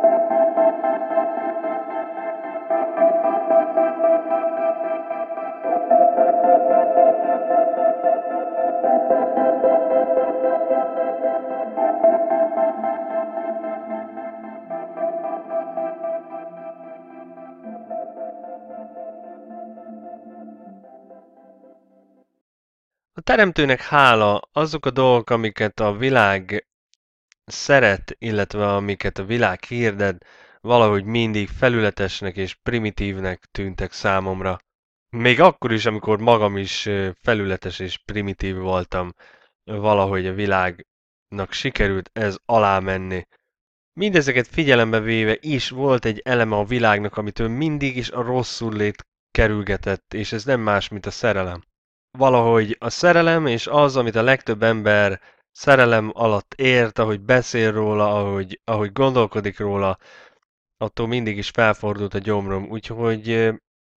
A teremtőnek hála azok a dolgok, amiket a világ szeret, illetve amiket a világ hirdet, valahogy mindig felületesnek és primitívnek tűntek számomra. Még akkor is, amikor magam is felületes és primitív voltam, valahogy a világnak sikerült ez alá menni. Mindezeket figyelembe véve is volt egy eleme a világnak, amitől mindig is a rosszullét kerülgetett, és ez nem más, mint a szerelem. Valahogy a szerelem és az, amit a legtöbb ember szerelem alatt ért, ahogy beszél róla, ahogy gondolkodik róla, attól mindig is felfordult a gyomrom, úgyhogy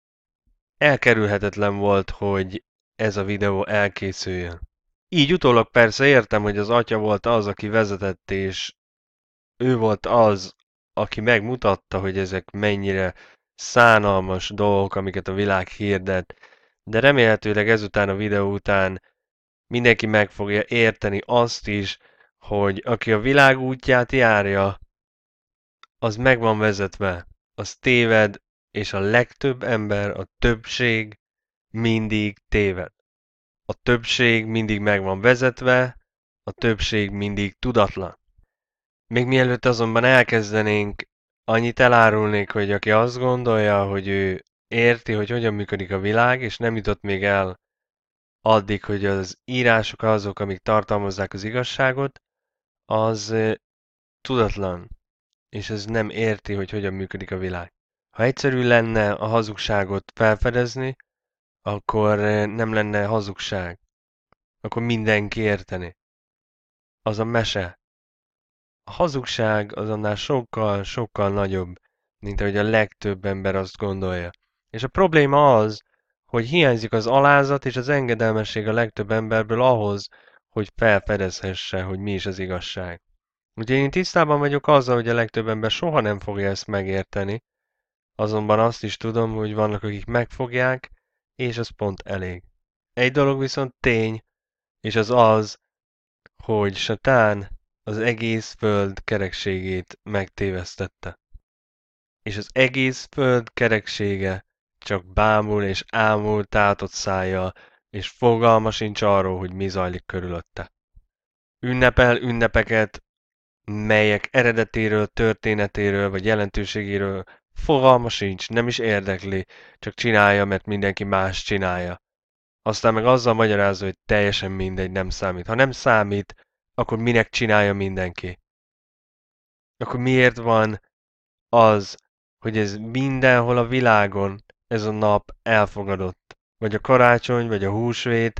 elkerülhetetlen volt, hogy ez a videó elkészüljön. Így utólag persze értem, hogy az atya volt az, aki vezetett, és ő volt az, aki megmutatta, hogy ezek mennyire szánalmas dolgok, amiket a világ hirdet, de remélhetőleg ezután a videó után mindenki meg fogja érteni azt is, hogy aki a világ útját járja, az meg van vezetve, az téved, és a legtöbb ember, a többség mindig téved. A többség mindig meg van vezetve, a többség mindig tudatlan. Még mielőtt azonban elkezdenénk, annyit elárulnék, hogy aki azt gondolja, hogy ő érti, hogy hogyan működik a világ, és nem jutott még el addig, hogy az írások azok, amik tartalmazzák az igazságot, az tudatlan, és ez nem érti, hogy hogyan működik a világ. Ha egyszerű lenne a hazugságot felfedezni, akkor nem lenne hazugság. Akkor mindenki érteni. Az a mese. A hazugság az annál sokkal nagyobb, mint ahogy a legtöbb ember azt gondolja. És a probléma az, hogy hiányzik az alázat és az engedelmesség a legtöbb emberből ahhoz, hogy felfedezhesse, hogy mi is az igazság. Ugye én tisztában vagyok azzal, hogy a legtöbb ember soha nem fogja ezt megérteni, azonban azt is tudom, hogy vannak, akik megfogják, és az pont elég. Egy dolog viszont tény, és az az, hogy Satán az egész föld kerekségét megtévesztette. És az egész föld kereksége csak bámul és ámul tátott szájjal, és fogalma sincs arról, hogy mi zajlik körülötte. Ünnepel ünnepeket, melyek eredetéről, történetéről vagy jelentőségéről fogalma sincs, nem is érdekli, csak csinálja, mert mindenki más csinálja. Aztán meg azzal magyarázza, hogy teljesen mindegy, nem számít. Ha nem számít, akkor minek csinálja mindenki? Akkor miért van az, hogy ez mindenhol a világon, ez a nap elfogadott? Vagy a karácsony, vagy a húsvét,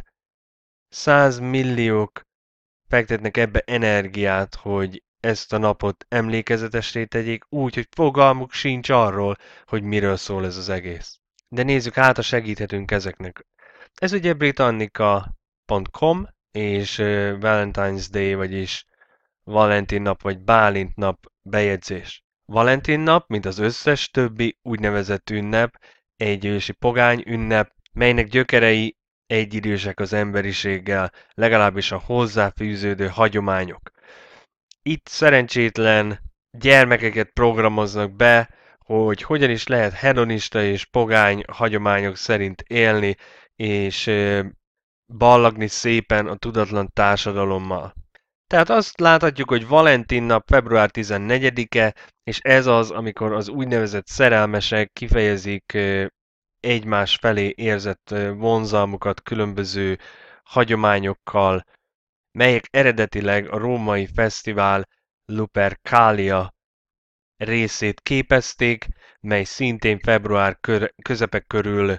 100 milliók fektetnek ebbe energiát, hogy ezt a napot emlékezetesé tegyék, úgy, hogy fogalmuk sincs arról, hogy miről szól ez az egész. De nézzük át, ha segíthetünk ezeknek. Ez ugye britannica.com és Valentine's Day, vagyis Valentin nap vagy Bálint nap bejegyzés. Valentin nap, mint az összes többi úgynevezett ünnep, egy ősi pogány ünnep, melynek gyökerei egyidősek az emberiséggel, legalábbis a hozzáfűződő hagyományok. Itt szerencsétlen gyermekeket programoznak be, hogy hogyan is lehet hedonista és pogány hagyományok szerint élni, és ballagni szépen a tudatlan társadalommal. Tehát azt láthatjuk, hogy Valentin nap február 14-e, és ez az, amikor az úgynevezett szerelmesek kifejezik egymás felé érzett vonzalmukat különböző hagyományokkal, melyek eredetileg a római fesztivál Lupercalia részét képezték, mely szintén február közepe körül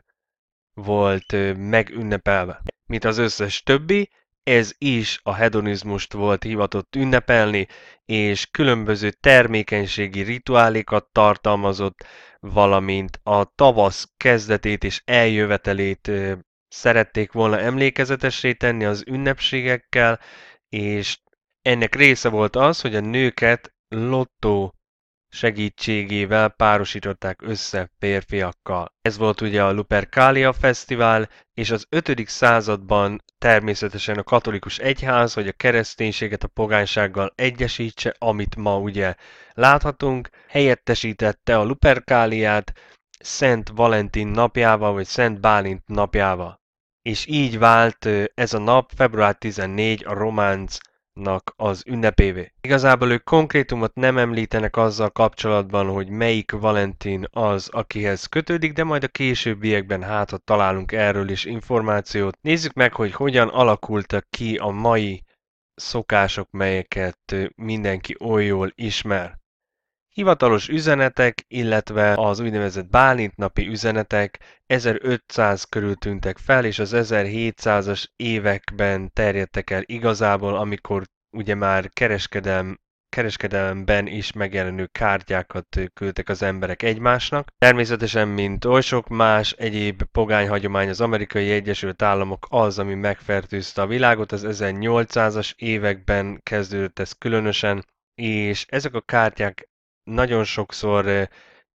volt megünnepelve. Mint az összes többi, ez is a hedonizmust volt hivatott ünnepelni, és különböző termékenységi rituálékat tartalmazott, valamint a tavasz kezdetét és eljövetelét szerették volna emlékezetessé tenni az ünnepségekkel, és ennek része volt az, hogy a nőket lottó segítségével párosították össze férfiakkal. Ez volt ugye a Lupercalia Fesztivál, és az 5. században természetesen a katolikus egyház, hogy a kereszténységet a pogánysággal egyesítse, amit ma ugye láthatunk, helyettesítette a Luperkáliát Szent Valentin napjával, vagy Szent Bálint napjával. És így vált ez a nap február 14 a románcnak az ünnepévé. Igazából ők konkrétumot nem említenek azzal kapcsolatban, hogy melyik Valentin az, akihez kötődik, de majd a későbbiekben hátra találunk erről is információt. Nézzük meg, hogy hogyan alakultak ki a mai szokások, melyeket mindenki oly jól ismer. Hivatalos üzenetek, illetve az úgynevezett bálintnapi üzenetek 1500 körül tűntek fel, és az 1700-as években terjedtek el igazából, amikor ugye már kereskedelemben is megjelenő kártyákat küldtek az emberek egymásnak. Természetesen, mint oly sok más egyéb pogány hagyomány, az Amerikai Egyesült Államok az, ami megfertőzte a világot, az 1800-as években kezdődött ez különösen, és ezek a kártyák nagyon sokszor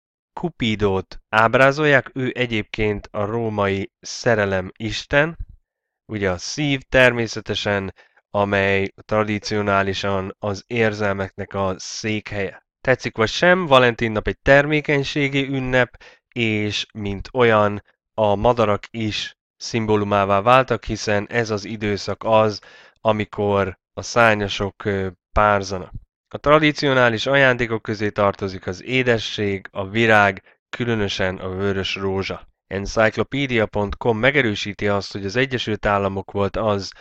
Cupidót ábrázolják, ő egyébként a római szerelem isten, ugye a szív természetesen, amely tradicionálisan az érzelmeknek a székhelye. Tetszik vagy sem, Valentin nap egy termékenységi ünnep, és mint olyan a madarak is szimbólumává váltak, hiszen ez az időszak az, amikor a szárnyasok párzanak. A tradicionális ajándékok közé tartozik az édesség, a virág, különösen a vörös rózsa. Encyclopedia.com megerősíti azt, hogy az Egyesült Államok volt az,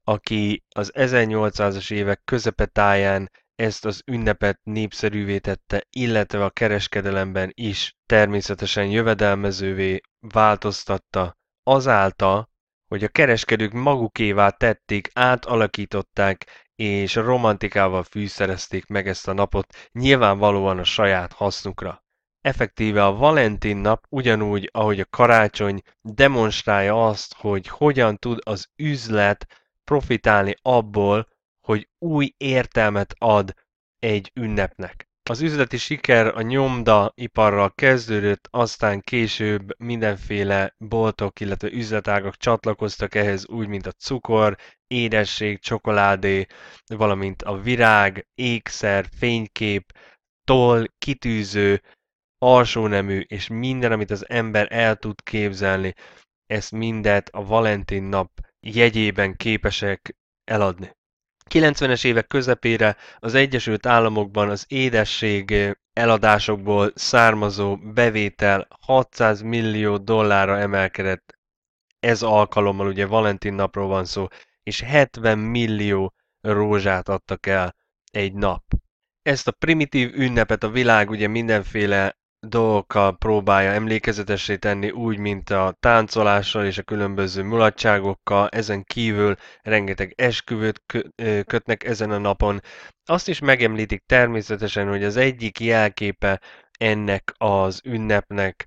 aki az 1800-as évek közepetáján ezt az ünnepet népszerűvé tette, illetve a kereskedelemben is természetesen jövedelmezővé változtatta azáltal, hogy a kereskedők magukévá tették, átalakították és romantikával fűszerezték meg ezt a napot, nyilvánvalóan a saját hasznukra. Effektíve a Valentin nap ugyanúgy, ahogy a karácsony demonstrálja azt, hogy hogyan tud az üzlet profitálni abból, hogy új értelmet ad egy ünnepnek. Az üzleti siker a nyomdaiparral kezdődött, aztán később mindenféle boltok, illetve üzletágak csatlakoztak ehhez, úgy, mint a cukor, édesség, csokoládé, valamint a virág, ékszer, fénykép, toll, kitűző, alsónemű és minden, amit az ember el tud képzelni, ezt mindet a Valentin nap jegyében képesek eladni. 90-es évek közepére az Egyesült Államokban az édesség eladásokból származó bevétel 600 millió dollárra emelkedett. Ez alkalommal ugye Valentin napról van szó, és 70 millió rózsát adtak el egy nap. Ezt a primitív ünnepet a világ ugye mindenféle dolgokkal próbálja emlékezetessé tenni, úgy, mint a táncolással és a különböző mulatságokkal, ezen kívül rengeteg esküvőt kötnek ezen a napon. Azt is megemlítik természetesen, hogy az egyik jelképe ennek az ünnepnek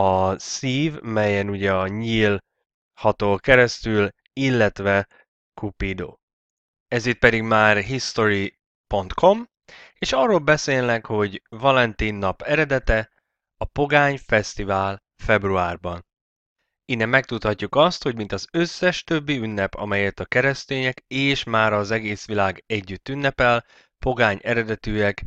a szív, melyen ugye a nyíl hatol keresztül, illetve Cupido. Ez itt pedig már history.com, és arról beszélnek, hogy Valentin nap eredete a Pogány Fesztivál februárban. Innen megtudhatjuk azt, hogy mint az összes többi ünnep, amelyet a keresztények és már az egész világ együtt ünnepel, pogány eredetűek,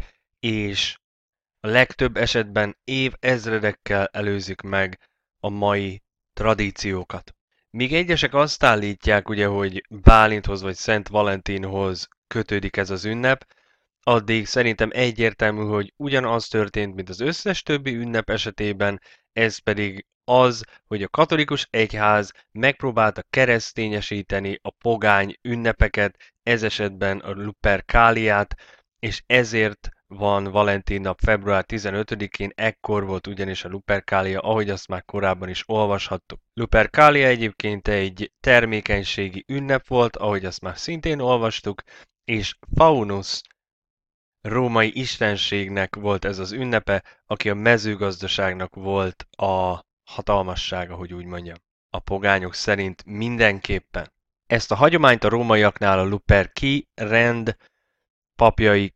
és a legtöbb esetben évezredekkel előzik meg a mai tradíciókat. Míg egyesek azt állítják, ugye, hogy Bálinthoz vagy Szent Valentinhoz kötődik ez az ünnep, addig szerintem egyértelmű, hogy ugyanaz történt, mint az összes többi ünnep esetében, ez pedig az, hogy a katolikus egyház megpróbálta keresztényesíteni a pogány ünnepeket, ez esetben a Luperkáliát, és ezért van Valentin nap február 15-én, ekkor volt ugyanis a Luperkália, ahogy azt már korábban is olvashattuk. Luperkália egyébként egy termékenységi ünnep volt, ahogy azt már szintén olvastuk, és Faunus római istenségnek volt ez az ünnepe, aki a mezőgazdaságnak volt a hatalmassága, hogy úgy mondjam. A pogányok szerint mindenképpen. Ezt a hagyományt a rómaiaknál a Luperci rend papjai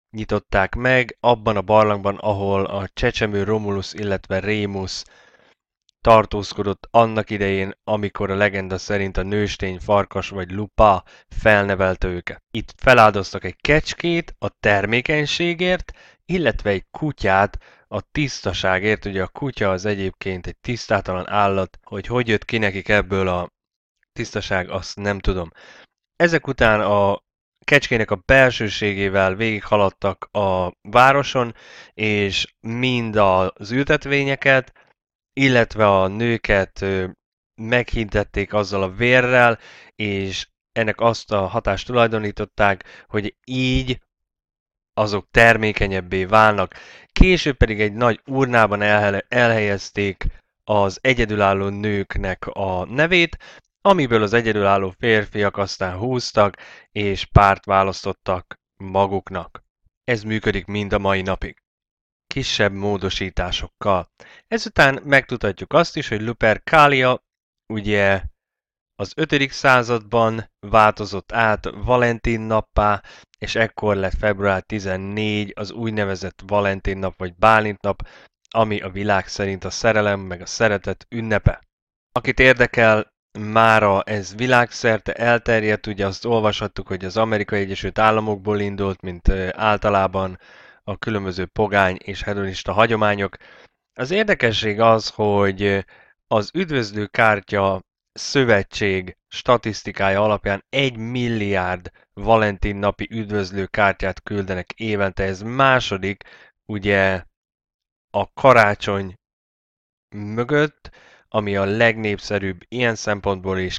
nyitották meg, abban a barlangban, ahol a csecsemő Romulus, illetve Rémus tartózkodott annak idején, amikor a legenda szerint a nőstény farkas vagy lupa felnevelte őket. Itt feláldoztak egy kecskét a termékenységért, illetve egy kutyát a tisztaságért. Ugye a kutya az egyébként egy tisztátalan állat, hogy jött ki nekik ebből a tisztaság, azt nem tudom. Ezek után a kecskének a belsőségével végighaladtak a városon, és mind az ültetvényeket, illetve a nőket meghintették azzal a vérrel, és ennek azt a hatást tulajdonították, hogy így azok termékenyebbé válnak. Később pedig egy nagy urnában elhelyezték az egyedülálló nőknek a nevét, amiből az egyedülálló férfiak aztán húztak, és párt választottak maguknak. Ez működik mind a mai napig, kisebb módosításokkal. Ezután megtudhatjuk azt is, hogy Lupercalia ugye az 5. században változott át Valentin nappá, és ekkor lett február 14 az úgynevezett Valentin nap vagy Bálint nap, ami a világ szerint a szerelem meg a szeretet ünnepe. Akit érdekel, mára ez világszerte elterjedt, ugye azt olvashattuk, hogy az Amerikai Egyesült Államokból indult, mint általában a különböző pogány és hedonista hagyományok. Az érdekesség az, hogy az üdvözlőkártya szövetség statisztikája alapján 1 milliárd Valentin napi üdvözlőkártyát küldenek évente. Ez második, ugye a karácsony mögött, ami a legnépszerűbb ilyen szempontból is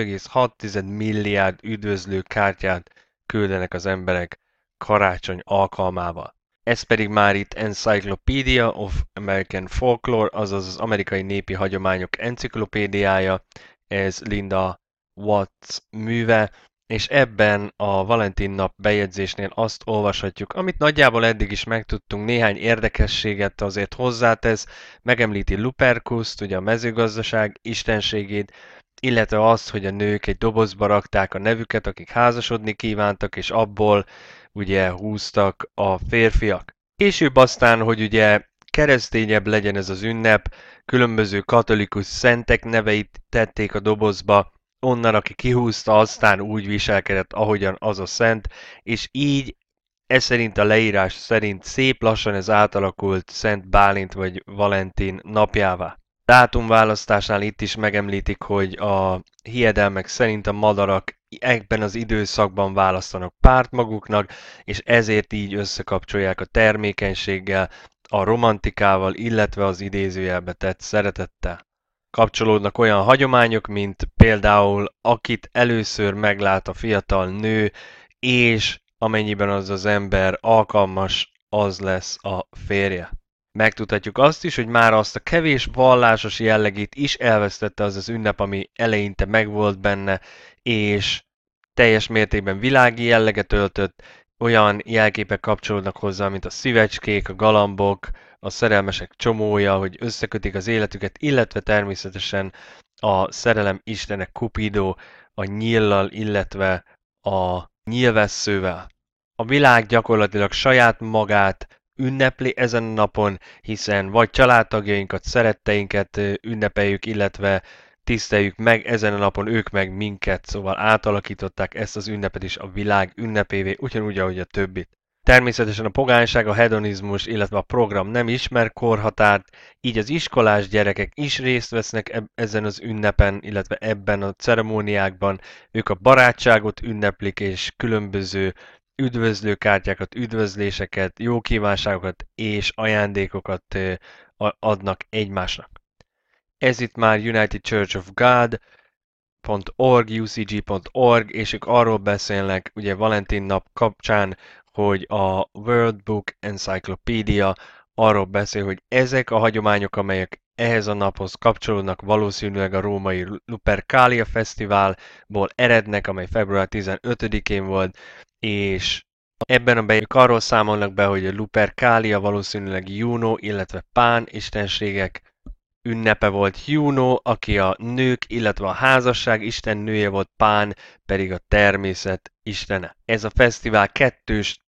2,6 milliárd üdvözlőkártyát küldenek az emberek karácsony alkalmával. Ez pedig már itt Encyclopedia of American Folklore, azaz az amerikai népi hagyományok enciklopédiája, ez Linda Watts műve, és ebben a Valentin nap bejegyzésnél azt olvashatjuk, amit nagyjából eddig is megtudtunk, néhány érdekességet azért hozzátesz, megemlíti Lupercust, ugye a mezőgazdaság istenségét, illetve azt, hogy a nők egy dobozba rakták a nevüket, akik házasodni kívántak, és abból ugye húztak a férfiak. Később aztán, hogy ugye keresztényebb legyen ez az ünnep, különböző katolikus szentek neveit tették a dobozba, onnan, aki kihúzta, aztán úgy viselkedett, ahogyan az a szent, és így ez szerint a leírás szerint szép lassan ez átalakult Szent Bálint vagy Valentin napjává. Dátumválasztásnál itt is megemlítik, hogy a hiedelmek szerint a madarak ebben az időszakban választanak párt maguknak, és ezért így összekapcsolják a termékenységgel, a romantikával, illetve az idézőjelbe tett szeretettel. Kapcsolódnak olyan hagyományok, mint például akit először meglát a fiatal nő, és amennyiben az az ember alkalmas, az lesz a férje. Megtudhatjuk azt is, hogy már azt a kevés vallásos jellegét is elvesztette az az ünnep, ami eleinte megvolt benne, és teljes mértékben világi jelleget öltött, olyan jelképek kapcsolódnak hozzá, mint a szívecskék, a galambok, a szerelmesek csomója, hogy összekötik az életüket, illetve természetesen a szerelem istene Cupido a nyíllal, illetve a nyílvesszővel. A világ gyakorlatilag saját magát ünnepli ezen a napon, hiszen vagy családtagjainkat, szeretteinket ünnepeljük, illetve tiszteljük meg ezen a napon, ők meg minket, szóval átalakították ezt az ünnepet is a világ ünnepévé, ugyanúgy, ahogy a többit. Természetesen a pogányság, a hedonizmus, illetve a program nem ismer korhatárt, így az iskolás gyerekek is részt vesznek ezen az ünnepen, illetve ebben a ceremóniákban. Ők a barátságot ünneplik, és különböző üdvözlőkártyákat, üdvözléseket, jó kívánságokat és ajándékokat adnak egymásnak. Ez itt már United Church of God.org, ucg.org, és ők arról beszélnek, ugye Valentin nap kapcsán, hogy a World Book Encyclopedia arról beszél, hogy ezek a hagyományok, amelyek ehhez a naphoz kapcsolódnak, valószínűleg a római Lupercalia Fesztiválból erednek, amely február 15-én volt, és ebben a bejük arról számolnak be, hogy a Lupercalia valószínűleg Juno, illetve Pán istenségek ünnepe volt. Juno, aki a nők, illetve a házasság istennője volt, Pán pedig a természet istene. Ez a fesztivál kettős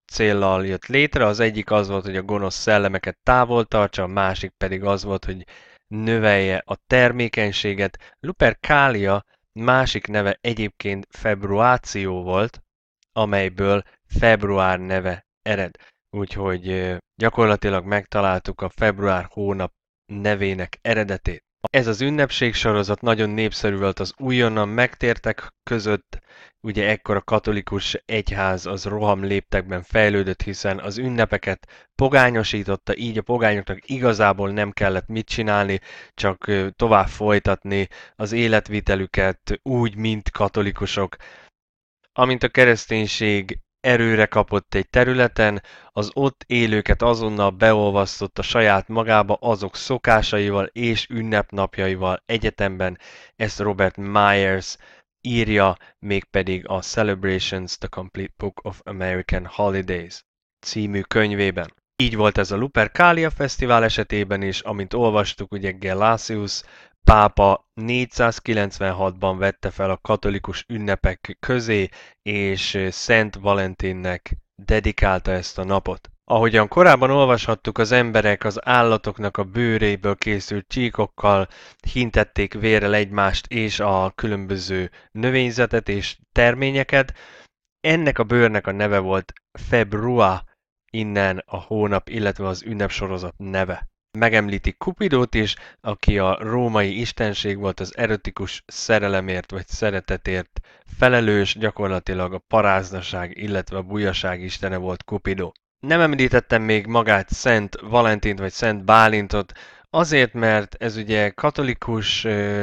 céllal jött létre. Az egyik az volt, hogy a gonosz szellemeket távol tartsa, a másik pedig az volt, hogy növelje a termékenységet. Lupercalia másik neve egyébként Februáció volt, amelyből február neve ered. Úgyhogy gyakorlatilag megtaláltuk a február hónap nevének eredetét. Ez az ünnepségsorozat nagyon népszerű volt az újonnan megtértek között, ugye ekkor a katolikus egyház az roham léptekben fejlődött, hiszen az ünnepeket pogányosította, így a pogányoknak igazából nem kellett mit csinálni, csak tovább folytatni az életvitelüket úgy, mint katolikusok. Amint a kereszténység erőre kapott egy területen, az ott élőket azonnal beolvasztotta saját magába azok szokásaival és ünnepnapjaival egyetemben. Ezt Robert Myers írja, mégpedig a Celebrations, The Complete Book of American Holidays című könyvében. Így volt ez a Lupercalia Fesztivál esetében is, amint olvastuk, ugye Gelasius pápa 496-ban vette fel a katolikus ünnepek közé, és Szent Valentinnek dedikálta ezt a napot. Ahogyan korábban olvashattuk, az emberek az állatoknak a bőréből készült csíkokkal hintették vérrel egymást és a különböző növényzetet és terményeket. Ennek a bőrnek a neve volt Februa, innen a hónap, illetve az ünnepsorozat neve. Megemlítik Cupidót is, aki a római istenség volt, az erotikus szerelemért vagy szeretetért felelős, gyakorlatilag a paráznaság, illetve a bujaság istene volt Cupidó. Nem említettem még magát Szent Valentint vagy Szent Bálintot, azért, mert ez ugye katolikus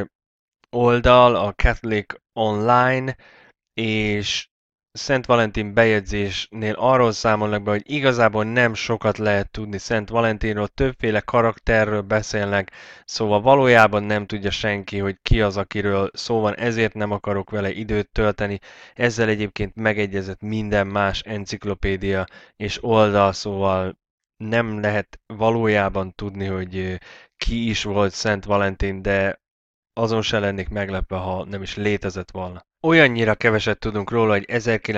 oldal, a Catholic Online, és Szent Valentin bejegyzésnél arról számolnak be, hogy igazából nem sokat lehet tudni Szent Valentinról, többféle karakterről beszélnek, szóval valójában nem tudja senki, hogy ki az, akiről szó van, ezért nem akarok vele időt tölteni. Ezzel egyébként megegyezett minden más enciklopédia és oldal, szóval nem lehet valójában tudni, hogy ki is volt Szent Valentin, de azon se lennék meglepve, ha nem is létezett volna. Olyannyira keveset tudunk róla, hogy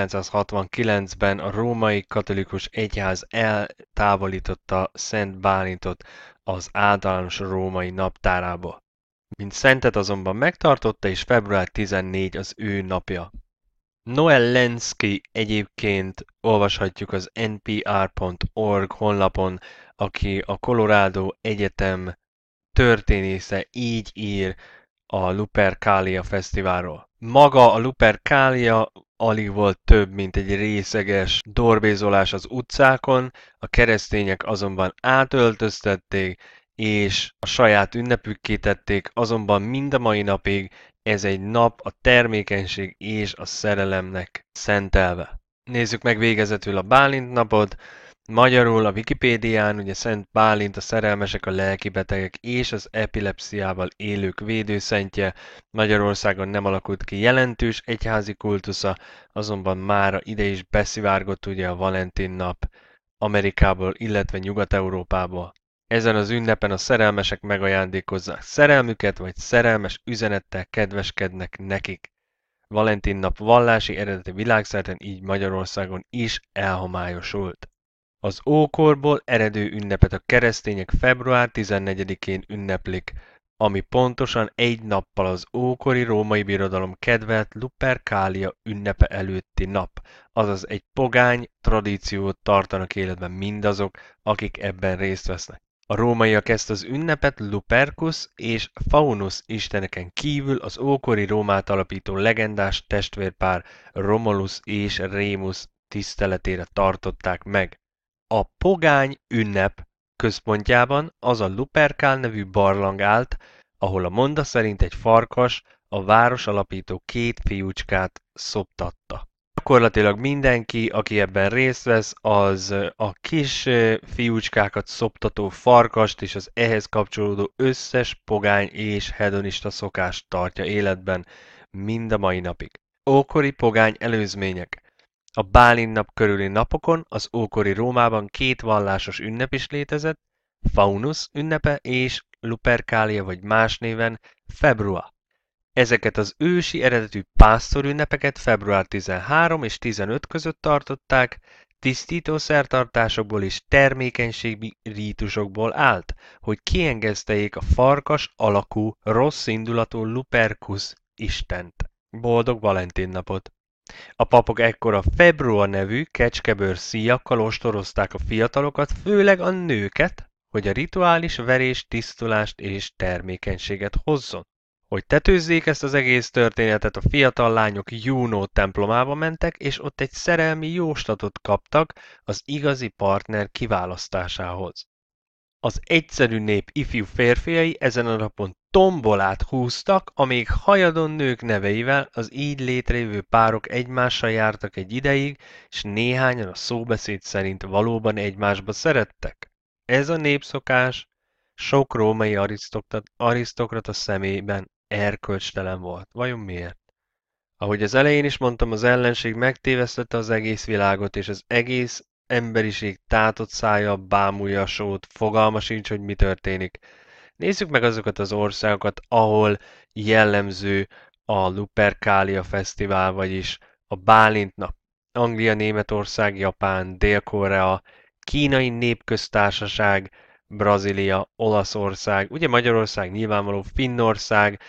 1969-ben a római katolikus egyház eltávolította Szent Bálintot az általános római naptárából. Mint szentet azonban megtartotta, és február 14 az ő napja. Noel Lenski egyébként olvashatjuk az npr.org honlapon, aki a Colorado Egyetem történésze, így ír a Lupercalia Fesztiválról. Maga a Lupercalia alig volt több, mint egy részeges dorbézolás az utcákon, a keresztények azonban átöltöztették, és a saját ünnepükké tették, azonban mind a mai napig ez egy nap a termékenység és a szerelemnek szentelve. Nézzük meg végezetül a Bálint napot. Magyarul a Wikipédián ugye Szent Bálint a szerelmesek, a lelkibetegek és az epilepsziával élők védőszentje. Magyarországon nem alakult ki jelentős egyházi kultusza, azonban mára ide is beszivárgott ugye a Valentin nap Amerikából, illetve Nyugat-Európából. Ezen az ünnepen a szerelmesek megajándékozzák szerelmüket, vagy szerelmes üzenettel kedveskednek nekik. Valentin nap vallási eredete világszerte, így Magyarországon is elhomályosult. Az ókorból eredő ünnepet a keresztények február 14-én ünneplik, ami pontosan egy nappal az ókori római birodalom kedvelt Lupercalia ünnepe előtti nap, azaz egy pogány tradíciót tartanak életben mindazok, akik ebben részt vesznek. A rómaiak ezt az ünnepet Lupercus és Faunus isteneken kívül az ókori Rómát alapító legendás testvérpár Romulus és Remus tiszteletére tartották meg. A pogány ünnep központjában az a Lupercal nevű barlang állt, ahol a monda szerint egy farkas a város alapító két fiúcskát szoptatta. Gyakorlatilag mindenki, aki ebben részt vesz, az a kis fiúcskákat szoptató farkast és az ehhez kapcsolódó összes pogány és hedonista szokást tartja életben mind a mai napig. Ókori pogány előzmények. A Bálint nap körüli napokon az ókori Rómában két vallásos ünnep is létezett, Faunus ünnepe és Lupercalia vagy más néven Februa. Ezeket az ősi eredetű pásztorünnepeket február 13 és 15 között tartották, tisztító szertartásokból és termékenységi rítusokból állt, hogy kiengeszteljék a farkas alakú, rossz indulatú Lupercus istent. Boldog Valentin napot! A papok ekkor a Február nevű kecskebőr szíjakkal ostorozták a fiatalokat, főleg a nőket, hogy a rituális verés tisztulást és termékenységet hozzon. Hogy tetőzzék ezt az egész történetet, a fiatal lányok Juno templomába mentek, és ott egy szerelmi jóslatot kaptak az igazi partner kiválasztásához. Az egyszerű nép ifjú férfiai ezen a napon tombolát húztak, amíg hajadon nők neveivel az így létrejövő párok egymással jártak egy ideig, és néhányan a szóbeszéd szerint valóban egymásba szerettek. Ez a népszokás sok római arisztokrata szemében erkölcstelen volt. Vajon miért? Ahogy az elején is mondtam, az ellenség megtévesztette az egész világot, és az egész emberiség tátott szája bámulja a sót, fogalma sincs, hogy mi történik. Nézzük meg azokat az országokat, ahol jellemző a Lupercalia Fesztivál, vagyis a Bálint nap. Anglia, Németország, Japán, Dél-Korea, Kínai Népköztársaság, Brazília, Olaszország, ugye Magyarország, nyilvánvaló Finnország,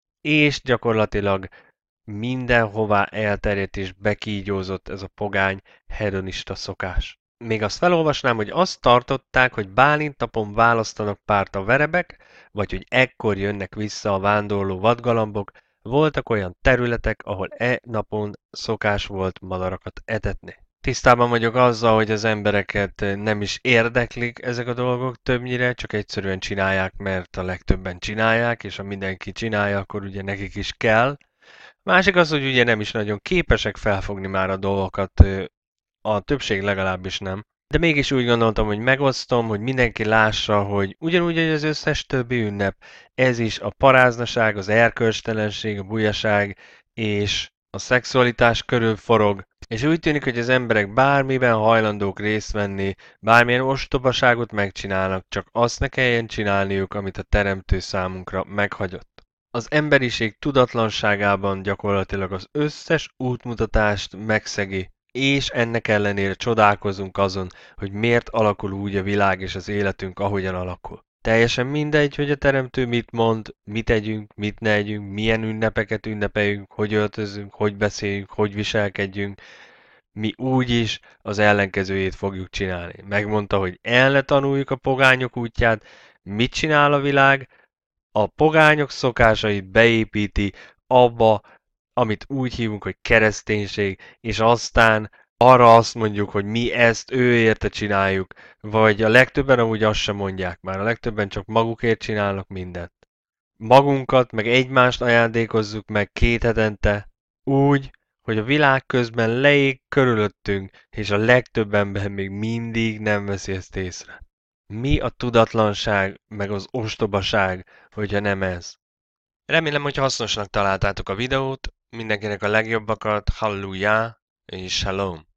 és gyakorlatilag mindenhová elterjedt és bekígyózott ez a pogány, hedonista szokás. Még azt felolvasnám, hogy azt tartották, hogy Bálint napon választanak párt a verebek, vagy hogy ekkor jönnek vissza a vándorló vadgalambok, voltak olyan területek, ahol napon szokás volt madarakat etetni. Tisztában vagyok azzal, hogy az embereket nem is érdeklik ezek a dolgok többnyire, csak egyszerűen csinálják, mert a legtöbben csinálják, és ha mindenki csinálja, akkor ugye nekik is kell. Másik az, hogy ugye nem is nagyon képesek felfogni már a dolgokat, a többség legalábbis nem. De mégis úgy gondoltam, hogy megosztom, hogy mindenki lássa, hogy ugyanúgy, hogy az összes többi ünnep, ez is a paráznaság, az erkölcstelenség, a bujaság és a szexualitás körül forog. És úgy tűnik, hogy az emberek bármiben hajlandók részt venni, bármilyen ostobaságot megcsinálnak, csak azt ne kelljen csinálniuk, amit a Teremtő számunkra meghagyott. Az emberiség tudatlanságában gyakorlatilag az összes útmutatást megszegi, és ennek ellenére csodálkozunk azon, hogy miért alakul úgy a világ és az életünk, ahogyan alakul. Teljesen mindegy, hogy a Teremtő mit mond, mit együnk, mit ne együnk, milyen ünnepeket ünnepeljünk, hogy öltözünk, hogy beszéljünk, hogy viselkedjünk. Mi úgyis az ellenkezőjét fogjuk csinálni. Megmondta, hogy el ne tanuljuk a pogányok útját. Mit csinál a világ? A pogányok szokásait beépíti abba, amit úgy hívunk, hogy kereszténység, és aztán arra azt mondjuk, hogy mi ezt ő érte csináljuk, vagy a legtöbben amúgy azt sem mondják már, a legtöbben csak magukért csinálnak mindent. Magunkat, meg egymást ajándékozzuk meg 2 hetente, úgy, hogy a világ közben leég körülöttünk, és a legtöbb ember még mindig nem veszi ezt észre. Mi a tudatlanság, meg az ostobaság, hogyha nem ez? Remélem, hogy hasznosnak találtátok a videót, mindenkinek a legjobbakat, hallelujah és shalom!